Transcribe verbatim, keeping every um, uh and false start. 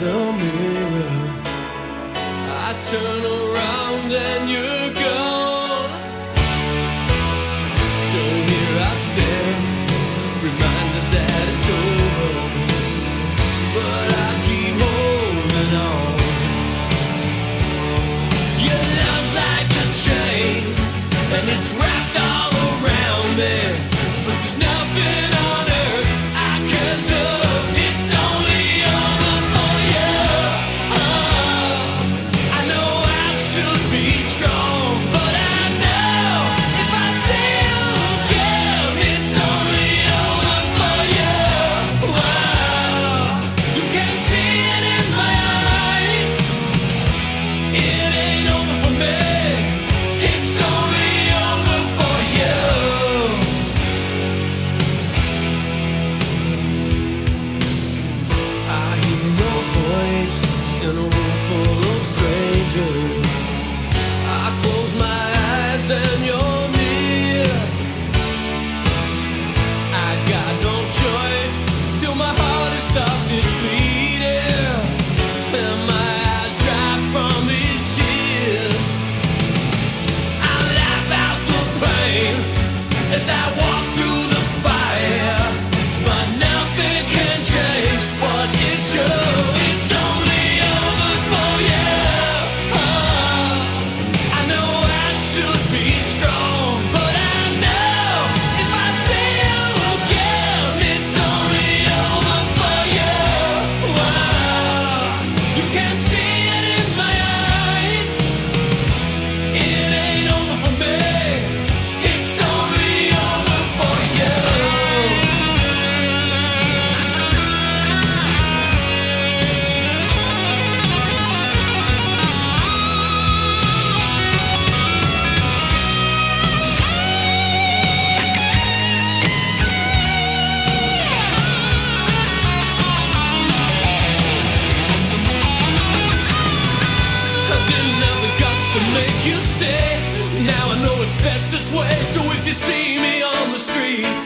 the mirror, I turn around and you're gone. So here I stand, reminded that it's over, but I keep holding on. Your love's like a chain, and it's wrapped all around me, but there's nothing on earth I can do. It's only over for you. Oh, I know I should be strong, but I know if I say you again, it's only over for you. Oh, you can see it in my eyes. It ain't over for me. It's only over for you. I hear your voice in a room full of strangers. I close my eyes and you're near. I got no choice till my heart has stopped its beating, and my eyes dry from these tears. I laugh out the pain as I walk through the fire, but nothing can change what is true. It's only over for you. Oh, I know I should be strong, but I know if I say you again, it's only over for you. Oh, you can see it in my eyes. It ain't over for me. It's only over for you. I didn't have the guts to make you stay. Now I know it's best this way. So if you see me on the street,